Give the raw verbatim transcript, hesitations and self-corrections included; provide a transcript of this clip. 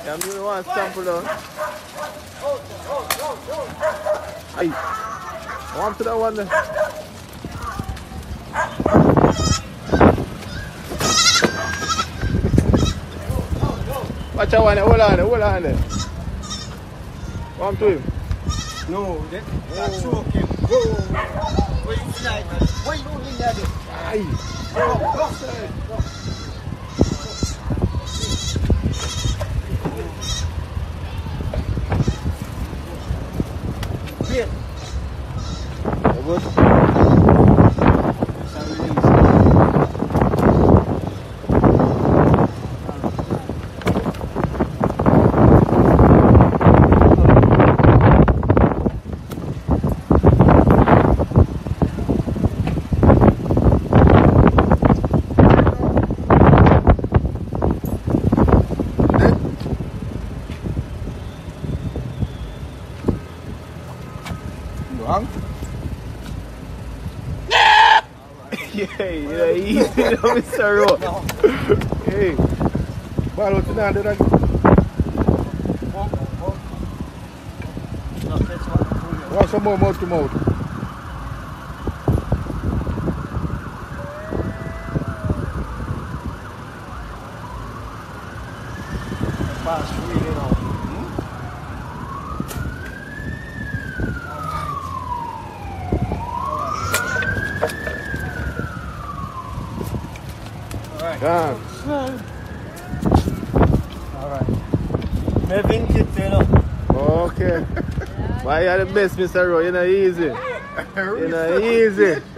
I'm doing one sample down. Aye. One to that one there. Watch out one there, hold on there, hold on there. One to him. No, that, that's oh. Okay. Whoa. Where you slide? Where you in there? Aye. Go, go, go. Here. Good. Wrong? Yeah, yeah, easy, no, Mister Rowe. No. Hey, ball out to now, did I? Want some more mouth to mouth? Fast, really, now. Yeah. Alright. Maybe kit, you know. Okay. Why you are the best, Mister Rowe? You're not easy. You're not easy.